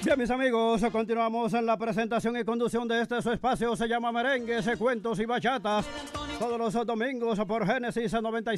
Bien, mis amigos, continuamos en la presentación y conducción de este su espacio. Se llama Merengues, Cuentos y Bachatas. Todos los domingos por Génesis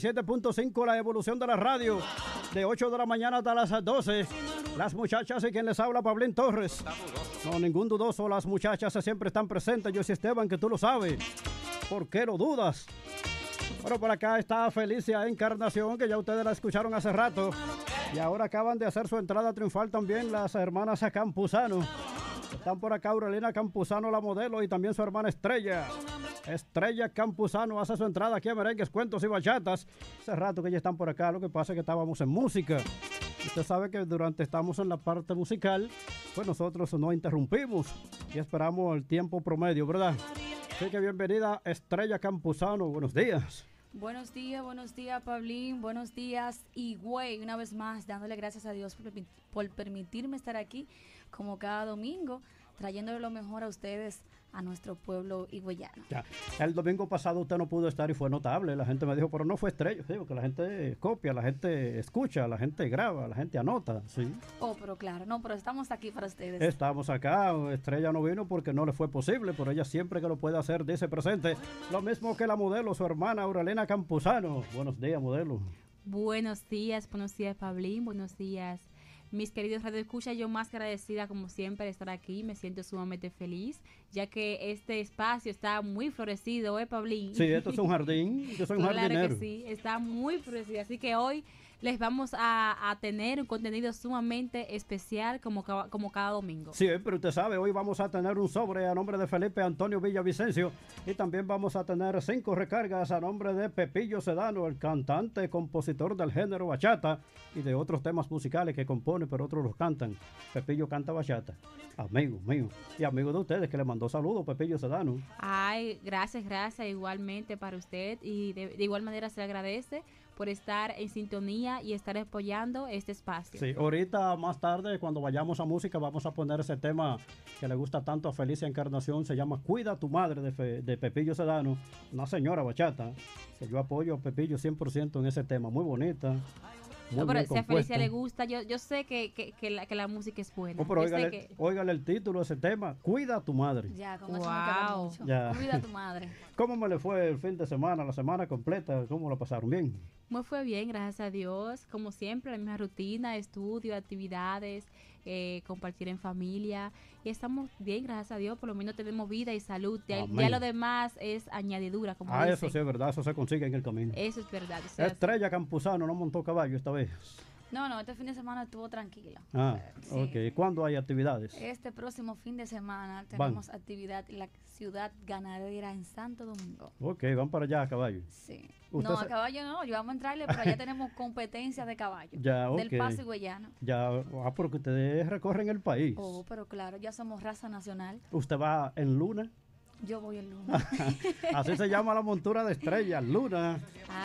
97.5, la evolución de la radio. De 8 de la mañana hasta las 12. Las muchachas y quien les habla, Pablín Torres. No, ningún dudoso, las muchachas siempre están presentes. Yo sí, Esteban, que tú lo sabes. ¿Por qué lo dudas? Bueno, por acá está Felicia Encarnación, que ya ustedes la escucharon hace rato. Y ahora acaban de hacer su entrada triunfal también las hermanas Campuzano. Están por acá Aurelina Campuzano, la modelo, y también su hermana Estrella. Estrella Campuzano hace su entrada aquí a Merengues, Cuentos y Bachatas. Hace rato que ya están por acá, lo que pasa es que estábamos en música. Usted sabe que durante estamos en la parte musical, pues nosotros no interrumpimos y esperamos el tiempo promedio, ¿verdad? Así que bienvenida Estrella Campuzano, buenos días. Buenos días, Pablín, buenos días, y güey, una vez más, dándole gracias a Dios por permitirme estar aquí, como cada domingo, trayéndole lo mejor a ustedes, a nuestro pueblo higüeyano. Ya. El domingo pasado usted no pudo estar y fue notable, la gente me dijo, pero no fue Estrella, digo que la gente copia, la gente escucha, la gente graba, la gente anota, sí. Oh, pero claro, no, pero estamos aquí para ustedes. Estamos acá, Estrella no vino porque no le fue posible, pero ella siempre que lo puede hacer dice presente. Lo mismo que la modelo, su hermana Aurelina Campuzano. Buenos días, modelo. Buenos días, Pablín, buenos días. Mis queridos radioescuchas, yo más que agradecida como siempre de estar aquí, me siento sumamente feliz, ya que este espacio está muy florecido, Pablín? Sí, esto es un jardín, yo soy un jardinero. Claro que sí, está muy florecido, así que hoy les vamos a tener un contenido sumamente especial como cada domingo. Sí, pero usted sabe, hoy vamos a tener un sobre a nombre de Felipe Antonio Villavicencio y también vamos a tener 5 recargas a nombre de Pepillo Sedano, el cantante, compositor del género bachata y de otros temas musicales que compone, pero otros los cantan. Pepillo canta bachata, amigo mío y amigo de ustedes que le mandó saludos, Pepillo Sedano. Ay, gracias, igualmente para usted, y de igual manera se le agradece por estar en sintonía y estar apoyando este espacio. Sí, ahorita más tarde cuando vayamos a música vamos a poner ese tema que le gusta tanto a Felicia Encarnación, se llama Cuida a tu madre de Pepillo Sedano, una señora bachata, que yo apoyo a Pepillo 100% en ese tema, muy bonita. No, pero si a Felicia le gusta, yo sé que la música es buena. Oh, pero óigale el título de ese tema, Cuida a tu madre. Ya, con eso me queda mucho. Ya. Cuida a tu madre. ¿Cómo me le fue el fin de semana, la semana completa? ¿Cómo la pasaron? ¿Bien? Me fue bien, gracias a Dios. Como siempre, la misma rutina, estudio, actividades, compartir en familia. Y estamos bien, gracias a Dios. Por lo menos tenemos vida y salud. Ya lo demás es añadidura, como dicen. Eso sí es verdad, eso se consigue en el camino. Eso es verdad. Estrella Campuzano no montó caballo esta vez. No, este fin de semana estuvo tranquila. Sí. Ok. ¿Cuándo hay actividades? Este próximo fin de semana tenemos actividad en la ciudad ganadera en Santo Domingo. Ok, van para allá a caballo. Sí. No, a caballo no, yo vamos a entrarle, pero allá tenemos competencia de caballo. Ya, ok. Del Paso Higüeyano. Ya, porque ustedes recorren el país. Oh, pero claro, ya somos raza nacional. ¿Usted va en luna? Yo voy el lunes. Así se llama la montura de Estrella, Luna.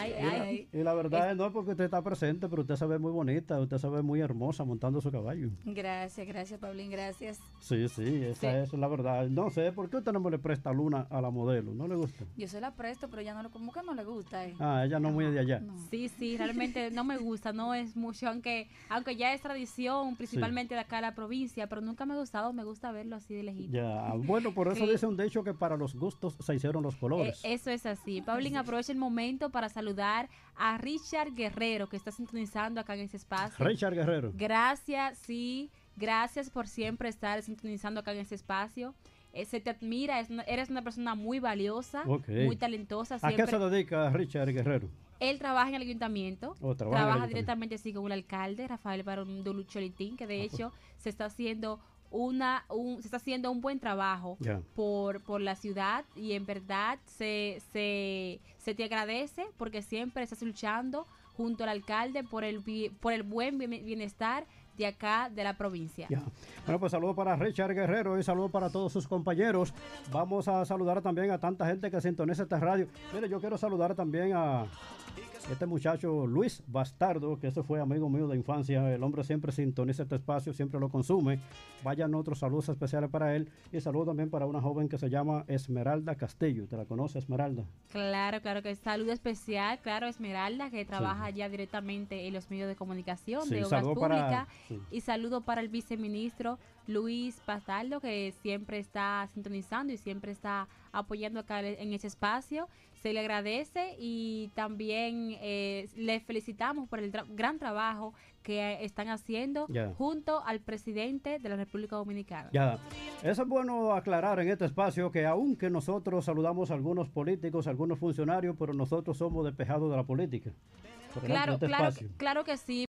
Y la verdad no es porque usted está presente, pero usted se ve muy bonita, usted se ve muy hermosa montando su caballo. Gracias, Pablín, gracias. Sí, esa es la verdad. No sé, ¿por qué usted no le presta Luna a la modelo? ¿No le gusta? Yo se la presto, pero ya no, como que no le gusta. Ella no muy de allá. No. Sí, realmente no me gusta, no es mucho, aunque ya es tradición, principalmente de acá de la provincia, pero nunca me ha gustado, me gusta verlo así de lejito. Ya, bueno, por eso dice un dicho que para los gustos se hicieron los colores. Eso es así. Paulín, aprovecha el momento para saludar a Richard Guerrero, que está sintonizando acá en ese espacio. Richard Guerrero. Gracias por siempre estar sintonizando acá en ese espacio. Se te admira, eres una persona muy valiosa, muy talentosa. Siempre. ¿A qué se dedica Richard Guerrero? Él trabaja en el ayuntamiento, trabaja directamente así con el alcalde, Rafael Barón de Lucholitín, que de hecho se está haciendo un buen trabajo por la ciudad, y en verdad se te agradece porque siempre estás luchando junto al alcalde por el buen bienestar de acá de la provincia. Bueno, pues saludos para Richard Guerrero y saludos para todos sus compañeros. Vamos a saludar también a tanta gente que sintoniza esta radio. Mire, yo quiero saludar también a este muchacho Luis Bastardo, que ese fue amigo mío de infancia. El hombre siempre sintoniza este espacio, siempre lo consume. Vayan otros saludos especiales para él. Y saludos también para una joven que se llama Esmeralda Castillo. ¿Te la conoce, Esmeralda? Claro que saludo especial. Claro, Esmeralda, que trabaja ya directamente en los medios de comunicación de Obras Públicas. Sí. Y saludo para el viceministro Luis Pastaldo, que siempre está sintonizando y siempre está apoyando acá en ese espacio. Se le agradece y también le felicitamos por el gran trabajo que están haciendo junto al presidente de la República Dominicana. Eso es bueno aclarar en este espacio que aunque nosotros saludamos a algunos políticos, a algunos funcionarios, pero nosotros somos despejados de la política. Claro que sí,